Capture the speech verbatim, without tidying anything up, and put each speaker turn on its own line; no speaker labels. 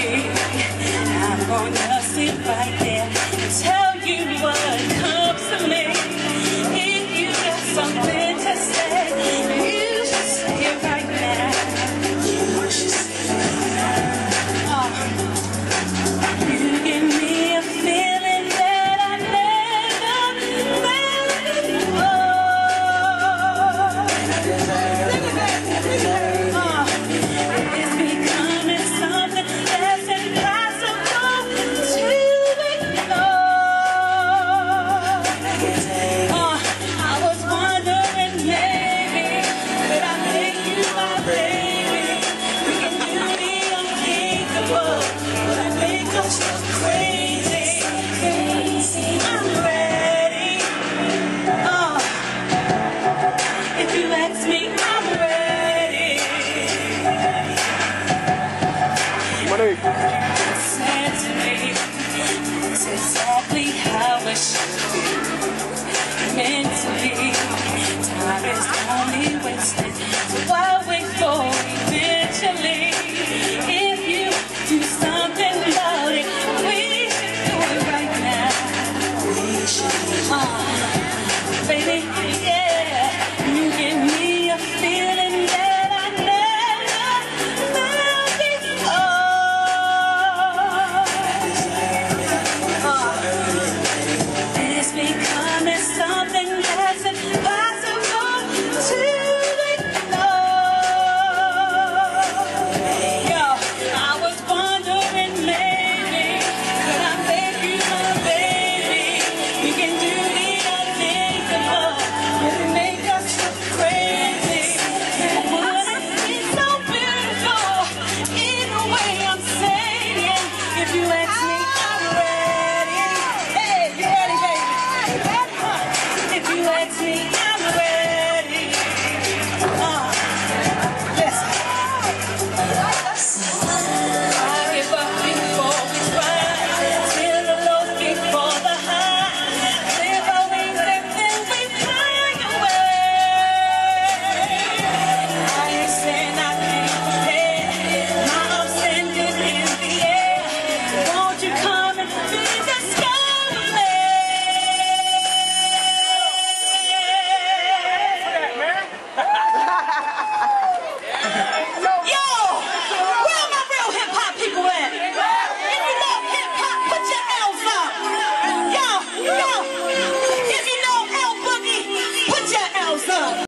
me. I'm gonna sit right there and tell you what comes to me. If you got something to say, you should say it right now. You should say it right now. Oh, you give me a feeling that I never felt before. Oh, it's becoming something that's impossible to ignore. Oh, I was wondering maybe could I make you my baby? We can do the unthinkable. Would I make us so crazy? I'm ready. Oh, if you ask me, I'm ready.
Money.
Said to me, it's exactly how it should be. Meant to be. Time is only wasted. So why